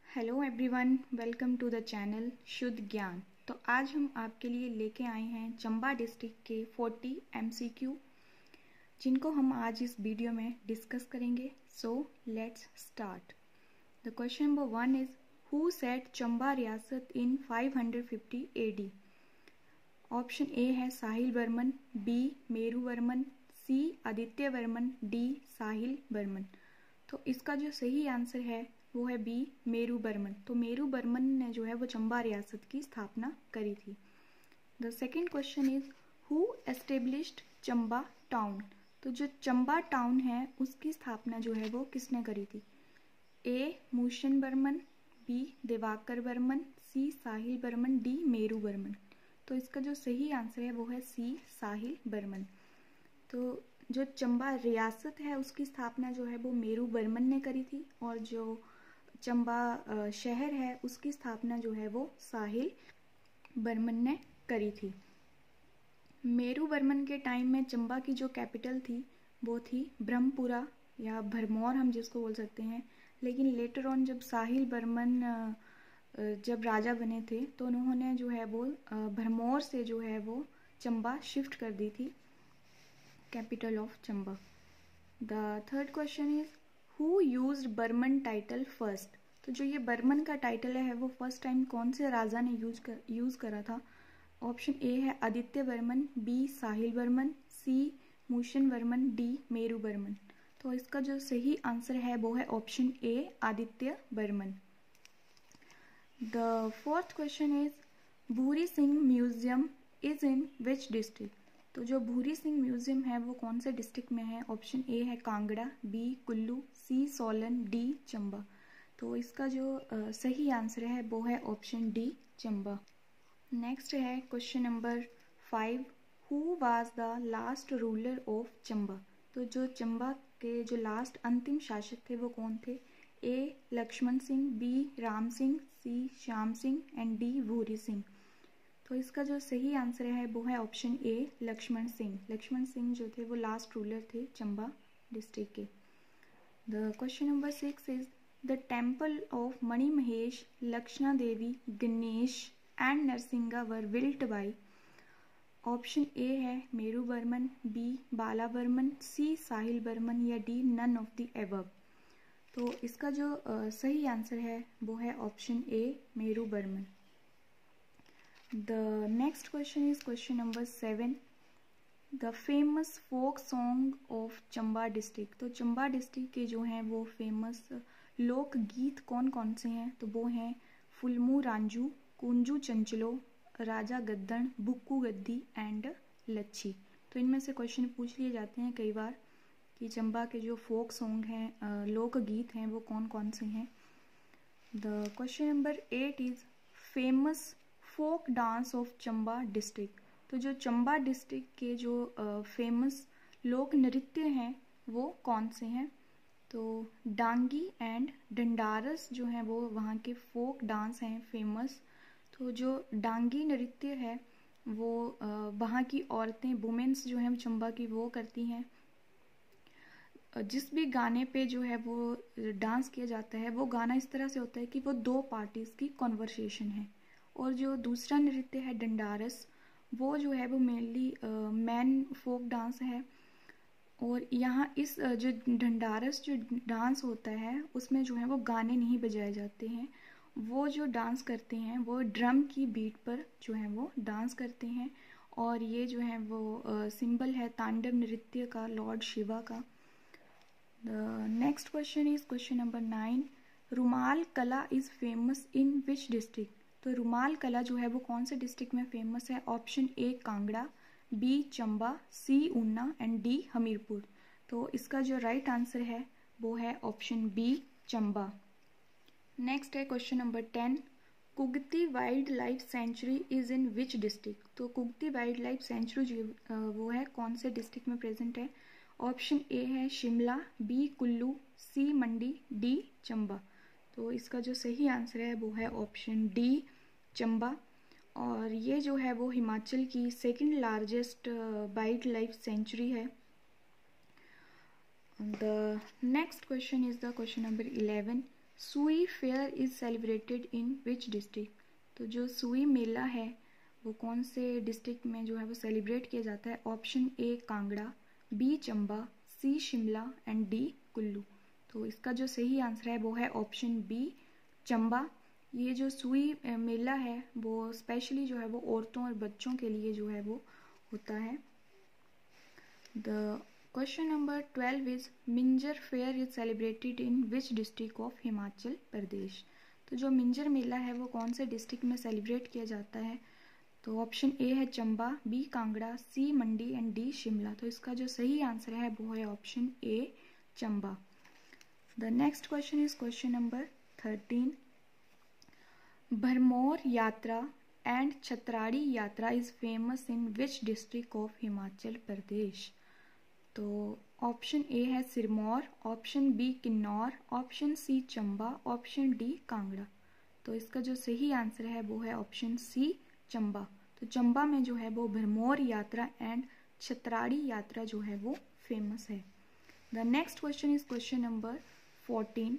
Hello everyone, welcome to the channel Shuddh Gyan. तो आज हम आपके लिए लेके आए हैं चंबा डिस्ट्रिक्ट के 40 MCQ, जिनको हम आज इस वीडियो में डिस्कस करेंगे। So let's start. The question number 1 is who set Chamba riyasat in 550 AD। Option A है साहिल Varman, B Meru Varman, C Aditya Varman, D Sahil Varman. तो इसका जो सही आंसर है वो है बी मेरू बर्मन। तो मेरू बर्मन ने जो है वो चंबा रियासत की स्थापना करी थी। The second question is who established Chamba town. तो जो चंबा टाउन है उसकी स्थापना जो है वो किसने करी थी? A Mushan Barman, B Diwakar Barman, C Sahil Barman, D Meru Barman. तो इसका जो सही आंसर है वो है सी साहिल बर्मन। तो जो चंबा रियासत है उसकी स्थापना जो है वो मेरू बर्मन ने करी थी, और जो चंबा शहर है उसकी स्थापना जो है वो साहिल बर्मन ने करी थी। मेरू बर्मन के टाइम में चंबा की जो कैपिटल थी वो थी ब्रह्मपुरा या भरमौर, हम जिसको बोल सकते हैं। लेकिन लेटर ऑन जब साहिल बर्मन जब राजा बने थे तो उन्होंने जो है वो भरमौर से जो है वो चंबा शिफ्ट कर दी थी, capital of Chamba. The third question is who used Barman title first. तो जो ये बर्मन का टाइटल है वो फर्स्ट टाइम कौन से राजा ने यूज करा था? ऑप्शन ए है Aditya Varman, B Sahil Varman, C Mushan Varman, D Meru Varman. तो इसका जो सही आंसर है वो है option A Aditya Varman. The fourth question is Bhuri Singh museum is in which district. तो जो भूरी सिंह म्यूजियम है वो कौन से डिस्ट्रिक्ट में है? ऑप्शन ए है Kangra, B Kullu, C Solan, D Chamba. तो इसका जो सही आंसर है वो है ऑप्शन डी चंबा। नेक्स्ट है question number 5 who was the last ruler of Chamba. तो जो चंबा के जो लास्ट अंतिम शासक थे वो कौन थे? A Lakshman Singh, B Ram Singh, C Shyam Singh and D Bhuri Singh. तो इसका जो सही आंसर है वो है ऑप्शन ए लक्ष्मण सिंह। लक्ष्मण सिंह जो थे वो लास्ट रूलर थे चंबा डिस्ट्रिक्ट के। The question number 6 is the temple of Mani Mahesh, Lakshana Devi, Ganesh and Narsinga were built by. Option A है मेरू बर्मन, बी बाला बर्मन, सी साहिल बर्मन या D none of the above. तो इसका जो सही आंसर है वो है option A Meru Barman. The next question is question number 7. The famous folk song of Chamba district. तो चंबा डिस्ट्रिक्ट के जो हैं वो फेमस लोक गीत कौन कौन से हैं? तो वो हैं फुलमू रांझू, कुंजू चंचलो, राजा गद्दन, बुक्कू गद्दी एंड लच्छी। तो इनमें से क्वेश्चन पूछ लिए जाते हैं कई बार कि चंबा के जो फोक सॉन्ग हैं, लोक गीत हैं, वो कौन कौन से हैं। The question number 8 is famous folk dance of Chamba district. तो जो चंबा डिस्ट्रिक्ट के जो फेमस लोक नृत्य हैं वो कौन से हैं? तो डांगी एंड डंडारस जो हैं वो वहाँ के फोक डांस हैं फेमस। तो जो डांगी नृत्य है वो वहाँ की औरतें, वुमेन्स जो हैं चंबा की, वो करती हैं। जिस भी गाने पे जो है वो डांस किया जाता है वो गाना इस तरह से होता है कि वो दो पार्टीज की कॉन्वर्सेशन है। और जो दूसरा नृत्य है डंडारस, वो जो है वो मेनली मैन फोक डांस है। और यहाँ इस जो डंडारस जो डांस होता है उसमें जो है वो गाने नहीं बजाए जाते हैं। वो जो डांस करते हैं वो ड्रम की बीट पर जो है वो डांस करते हैं। और ये जो है वो सिंबल है तांडव नृत्य का, लॉर्ड शिवा का। Next question is question number 9 Rumal Kala is famous in which district. तो रुमाल कला जो है वो कौन से डिस्ट्रिक्ट में फेमस है? Option A Kangra, B Chamba, C Una and D Hamirpur. तो इसका जो राइट आंसर है वो है ऑप्शन बी चंबा। नेक्स्ट है question number 10 Kugti wildlife sanctuary is in which district. तो कुगती वाइल्ड लाइफ सेंचुरी जो वो है कौन से डिस्ट्रिक्ट में प्रेजेंट है? ऑप्शन ए है Shimla, B Kullu, C Mandi, D Chamba. तो इसका जो सही आंसर है वो है ऑप्शन डी चंबा। और ये जो है वो हिमाचल की second largest wildlife sanctuary है। The next question is the question number 11 Sui fair is celebrated in which district. तो जो सुई मेला है वो कौन से डिस्ट्रिक्ट में जो है वो सेलिब्रेट किया जाता है। Option A Kangra, B Chamba, C Shimla and D Kullu. तो इसका जो सही आंसर है वो है ऑप्शन बी चंबा। ये जो सुई मेला है वो स्पेशली जो है वो औरतों और बच्चों के लिए जो है वो होता है। The question number 12 is Minjar fair is celebrated in which district of Himachal Pradesh. तो जो मिंजर मेला है वो कौन से डिस्ट्रिक्ट में सेलिब्रेट किया जाता है। तो ऑप्शन ए है Chamba, B Kangra, C Mandi and D Shimla. तो इसका जो सही आंसर है वो है option A Chamba. The next question is question number 13। Bharmour yatra and Chhatrari yatra is famous in which district of Himachal Pradesh. तो ऑप्शन ए है Sirmaur, option B Kinnaur, option C Chamba, option D Kangra. तो इसका जो सही आंसर है वो है ऑप्शन सी चंबा। तो चंबा में जो है वो भरमौर यात्रा एंड छतराड़ी यात्रा जो है वो फेमस है। The next question is question number 14।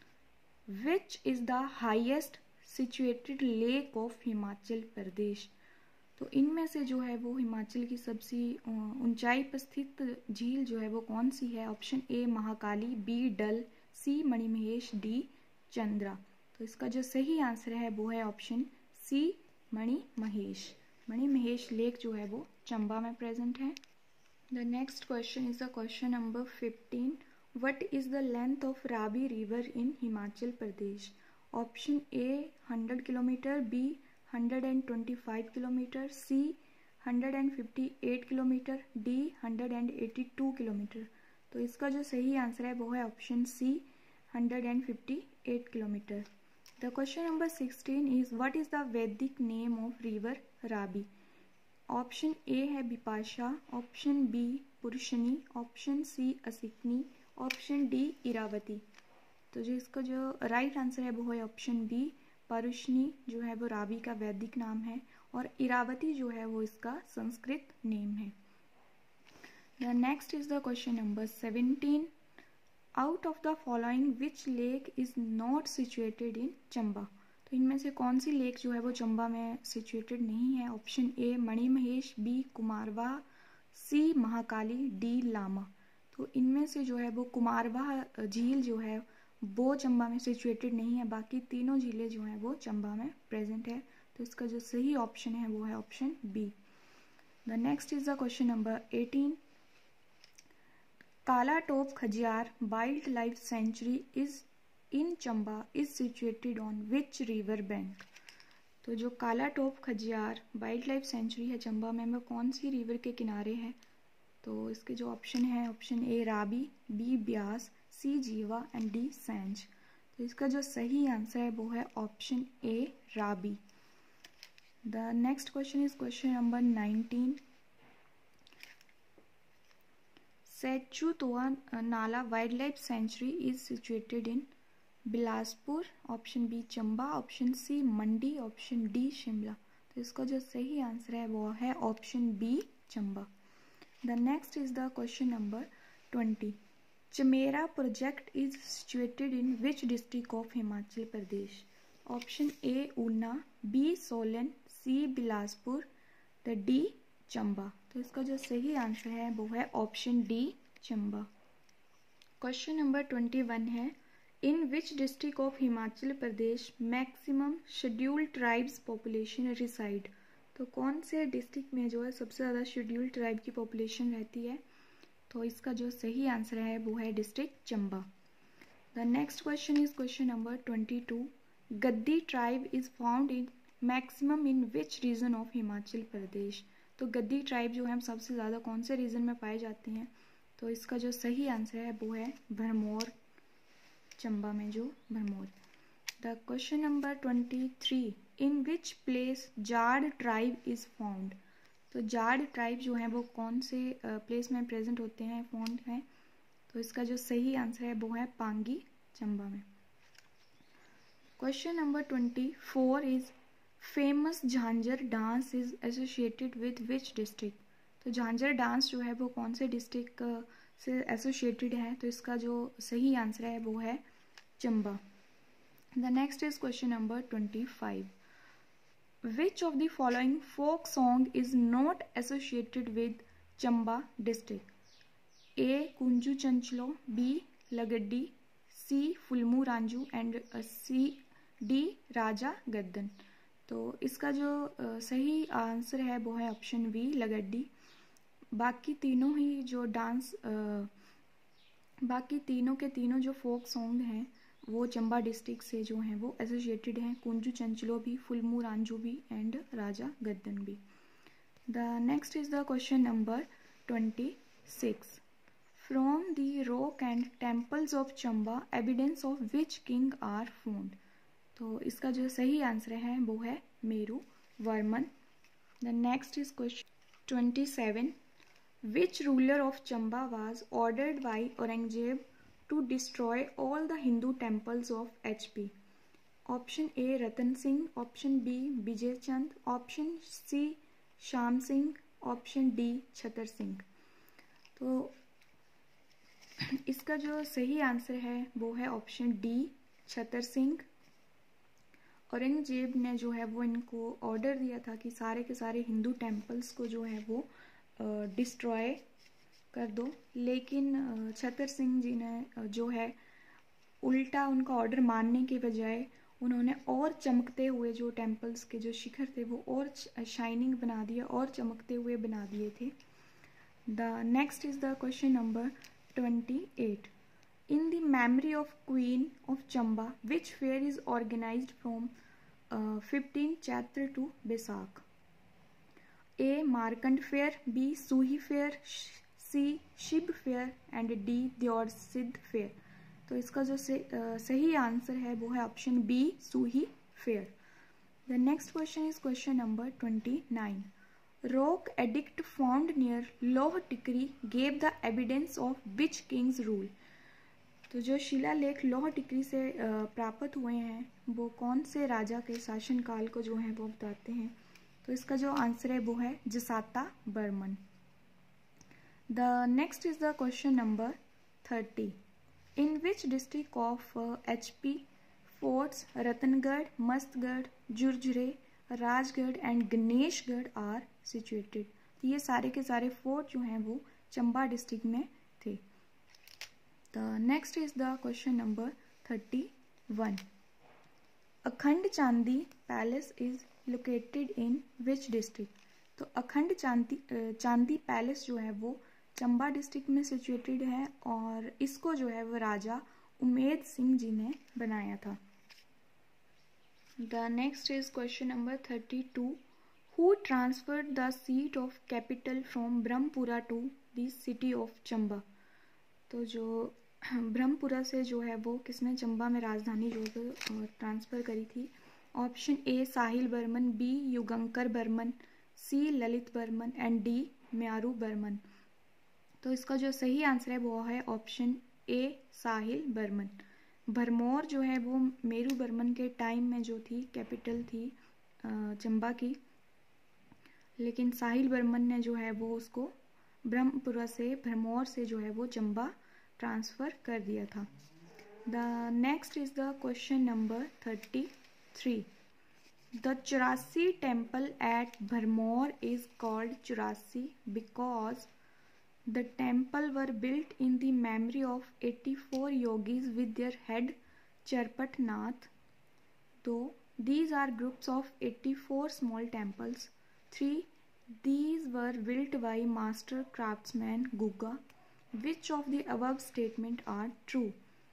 Which is the highest situated lake of Himachal Pradesh. तो इनमें से जो है वो हिमाचल की सबसे ऊंचाई पर स्थित झील जो है वो कौन सी है। Option A Mahakali, B Dal, C Manimahesh, D Chandra. तो इसका जो सही आंसर है वो है option C Manimahesh. Manimahesh lake जो है वो चंबा में प्रेजेंट है। The next question is the question number 15। What is the length of Ravi river in Himachal Pradesh. Option A 100 kilometre, B 125 kilometre, C 158 kilometre, D 182 kilometre. तो इसका जो सही आंसर है वो है option C 158 kilometre. The question number 16 is what is the Vedic name of river Ravi. Option A है Bipasha, option B Purushni, option C Asikni, option D Iravati. तो जो इसका जो राइट आंसर है वो है ऑप्शन बी परुष्णी जो है वो रावी का वैदिक नाम है और इरावती जो है वो इसका संस्कृत नेम है। The next is the question number 17। Out of the following which lake is not situated in Chamba. तो इनमें से कौन सी लेक जो है वो चंबा में सिचुएटेड नहीं है। Option A Manimahesh, B Kumarwah, C Mahakali, D Lama. तो इनमें से जो है वो कुमारवाह झील जो है वो चंबा में सिचुएटेड नहीं है, बाकी तीनों झीलें जो हैं वो चंबा में प्रेजेंट है। तो इसका जो सही ऑप्शन है वो है option B. The next is the question number 18। Kalatop Khajjiar wildlife sanctuary is in Chamba is situated on which river bank. तो जो Kalatop Khajjiar wildlife sanctuary है चंबा में वो कौन सी रिवर के किनारे है। तो इसके जो ऑप्शन है option A Ravi, B Beas, C Jiwa and D Sainj. तो इसका जो सही आंसर है वो है option A Ravi. The next question is question number 19। Sechu Tuan nala wildlife sanctuary is situated in Bilaspur, option B Chamba, option C Mandi, option D Shimla. तो इसका जो सही आंसर है वो है option B Chamba. The next is the question number 20। Chamera project is situated in which district of Himachal Pradesh. Option A Una, B Solan, C Bilaspur, the D Chamba. तो इसका जो सही आंसर है वो है option D Chamba. Question number 21 है in which district of Himachal Pradesh maximum scheduled tribes population reside. तो कौन से डिस्ट्रिक्ट में जो है सबसे ज़्यादा शेड्यूल्ड ट्राइब की पॉपुलेशन रहती है। तो इसका जो सही आंसर है वो है district Chamba. The next question is question number 22। Gaddi tribe is found in maximum in which region of Himachal Pradesh. तो गद्दी ट्राइब जो है सबसे ज़्यादा कौन से रीजन में पाए जाते हैं। तो इसका जो सही आंसर है वो है भरमौर, चंबा में जो Bharmour. The question number 23। In which place Jad tribe is found. तो जाड़ ट्राइब जो है वो कौन से प्लेस में प्रेजेंट होते हैं, फाउंड हैं। तो इसका जो सही आंसर है वो है पांगी, चंबा में। Question number 24 is famous Jhanjhar dance is associated with which district. तो झांझर डांस जो है वो कौन से डिस्ट्रिक्ट से एसोसिएटेड है। तो इसका जो सही आंसर है वो है Chamba. The next is question number 25. Which of the following folk song is not associated with Chamba district? A. Kunju Chanchlo, B. Lagaddi, C. Fulmu Ranju and D. Raja Gaddan. तो इसका जो सही आंसर है वो है ऑप्शन बी लगड्डी। बाकी तीनों ही जो बाकी तीनों के तीनों जो फोक सॉन्ग हैं वो चंबा डिस्ट्रिक्ट से जो हैं वो एसोसिएटेड हैं, कुंजू चंचलो भी, फुलमू रांझू भी एंड राजा गद्दन भी। The next is the question number 26। From the rock and temples of Chamba evidence of which king are found. तो इसका जो सही आंसर है वो है Meru Varman. The next is question 27। Which ruler of Chamba was ordered by Aurangzeb to destroy all the Hindu temples of HP? Option A Ratan Singh, option B Bijay Chand, option C Sham Singh, option D Chhatar Singh। तो इसका जो सही answer है वो है option D Chhatar Singh. Aurangzeb ने जो है वो इनको ऑर्डर दिया था कि सारे के सारे हिंदू टेम्पल्स को जो है वो डिस्ट्रॉय कर दो, लेकिन छतर सिंह जी ने जो है उल्टा उनका ऑर्डर मानने के बजाय उन्होंने और चमकते हुए जो टेम्पल्स के जो शिखर थे वो और शाइनिंग बना दिया और चमकते हुए बना दिए थे। The next is the question number 28। In the memory of queen of Chamba which fair is organised from 15 Chaitra to Baisakh? A Markand fair, B Suhi fair, C Shiv fair and D Dyor Sidh fair. तो इसका जो सही आंसर है वो है option B Suhi fair. The next question is question number 29। Rock edict found near Loh Tikri gave the evidence of which kings rule. तो जो शिलालेख लोह टिकरी से प्राप्त हुए हैं वो कौन से राजा के शासनकाल को जो है वो बताते हैं? तो इसका जो आंसर है वो है जसाता Burman. The next is the question number 30. In which district of HP forts Ratangarh, Mastgarh, Jurjure, Rajgarh and Ganeshgarh are situated? तो ये सारे के सारे फोर्ट जो हैं वो चंबा डिस्ट्रिक्ट में थे। The next is the question number 31. Akhand Chandi palace is located in which district? तो अखंड चांदी पैलेस जो है वो चंबा डिस्ट्रिक्ट में सिचुएटेड है और इसको जो है वो राजा उमेद सिंह जी ने बनाया था। The next is question number 32। Who transferred the seat of capital from Brahmpura to the city of Chamba? तो जो ब्रह्मपुरा से जो है वो किसने चंबा में राजधानी जो है ट्रांसफर करी थी? Option A Sahil Burman, B Yugankar Burman, C Lalit Burman and D Myaru Burman. तो इसका जो सही आंसर है वो है ऑप्शन ए साहिल बर्मन। भरमौर जो है वो मेरू बर्मन के टाइम में जो थी कैपिटल थी चंबा की, लेकिन साहिल बर्मन ने जो है वो उसको ब्रह्मपुरा से भरमौर से जो है वो चंबा ट्रांसफ़र कर दिया था। The next is the question number 33। The Chaurasi temple at Bharmour is called Chaurasi because the temple were built in the memory of 84 yogis with their head Charpat Nath. Though these are groups of 84 small temples. 3. These were built by master craftsman Guga. Which of the above statement are true?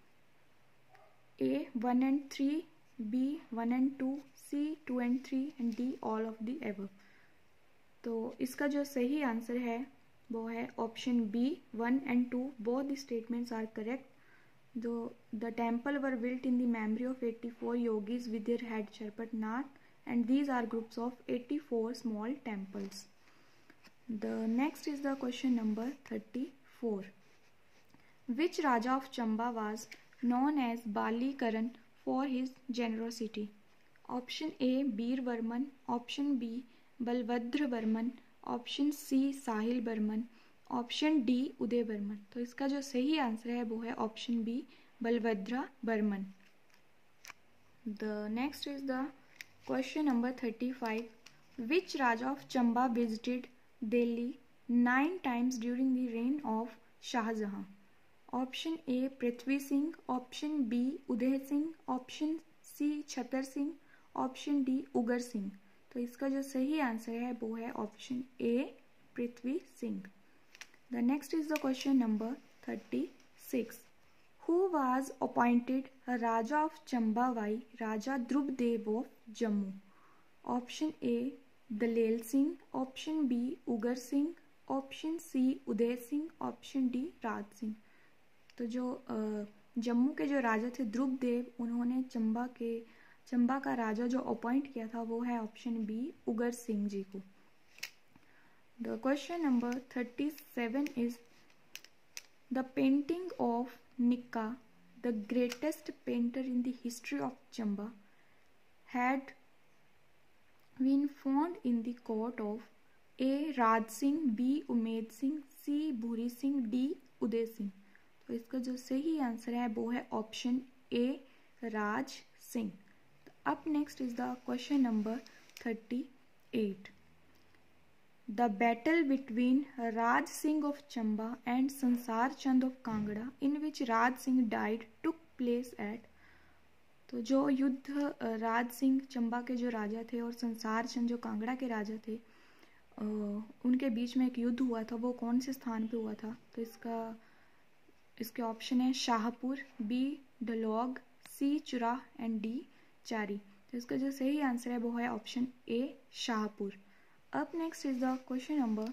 A 1 and 3, B 1 and 2, C 2 and 3 and D all of the above। तो इसका जो सही answer है वो है option B 1 and 2 both the statements are correct. The temple were built in the memory of 84 yogis with their head Charpat Nath and these are groups of 84 small temples. The next is the question number 34। Which Raja of Chamba was known as Balikaran for his generosity? Option A Bir Varman, option B Balbhadra Varman, option C Sahil Burman, option D उदय बर्मन। तो इसका जो सही answer है वो है option B Balbhadra Burman. The next is the question number 35. Which Raja of Chamba visited Delhi 9 times during the reign of Shah Jahan? Option A Prithvi Singh, option B Uday Singh, option C Chhatar Singh, option D Ugar Singh. तो इसका जो सही answer है वो है option A Prithvi Singh. The next is the question number 36। Who was appointed Raja of Chamba by Raja Dhruvdev of Jammu? Option A Dalel Singh, option B Ugar Singh, option C Uday Singh, option D Raj Singh. तो जो जम्मू के जो राजा थे ध्रुवदेव, उन्होंने चंबा का राजा जो अपॉइंट किया था वो है ऑप्शन बी उगर सिंह जी को। The question number 37 is the painting of Nikka, the greatest painter in the history of Chamba, had been found in the court of A Raj Singh, B Umed Singh, C Bhuri Singh, D Uday Singh. तो इसका जो सही आंसर है वो है option A Raj Singh. Up next is the question number 38. The battle between Raj Singh of Chamba and Sansar Chand of Kangra, in which Raj Singh died, took place at। तो जो युद्ध राज सिंह चंबा के जो राजा थे और संसार चंद जो कांगड़ा के राजा थे, उनके बीच में एक युद्ध हुआ था, वो कौन से स्थान पे हुआ था? तो इसके ऑप्शन है Shahpur, B Dalaug, C Churah and D Chari. तो इसका जो सही आंसर है वो है ऑप्शन ए शाहपुर। अब next is the question number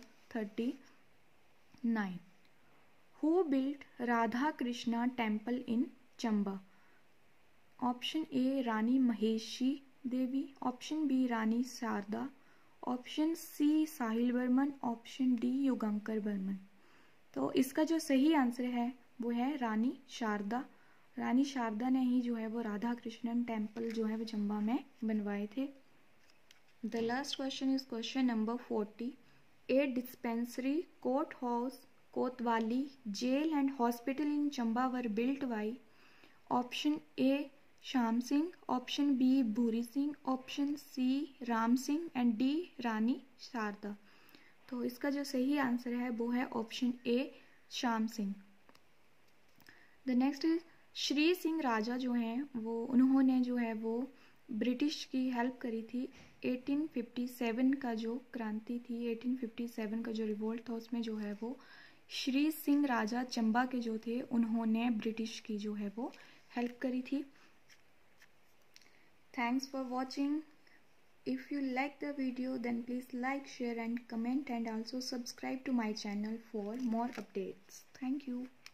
39। Who built Radha Krishna temple in Chamba? Option A Rani Maheshi Devi, option B Rani Sharda, option C Sahil Burman, option D Yugankar Burman. तो इसका जो सही आंसर है वो है रानी शारदा। रानी शारदा ने ही जो है वो राधा कृष्णन टेम्पल जो है वो चंबा में बनवाए थे। The last question is question number 40। A dispensary, court house, kotwali, jail and hospital in Chamba were built by. Option A Shyam Singh, option B Bhuri Singh, option C Ram Singh and D Rani Sharda. तो इसका जो सही आंसर है वो है option A Shyam Singh. The next is Shri Singh Raja जो हैं वो उन्होंने जो है वो ब्रिटिश की हेल्प करी थी। 1857 का जो क्रांति थी, 1857 का जो रिवोल्ट था, उसमें जो है वो श्री सिंह राजा चंबा के जो थे उन्होंने ब्रिटिश की जो है वो हेल्प करी थी। Thanks for watching. If you like the video then please like, share and comment, and also subscribe to my channel for more updates. Thank you.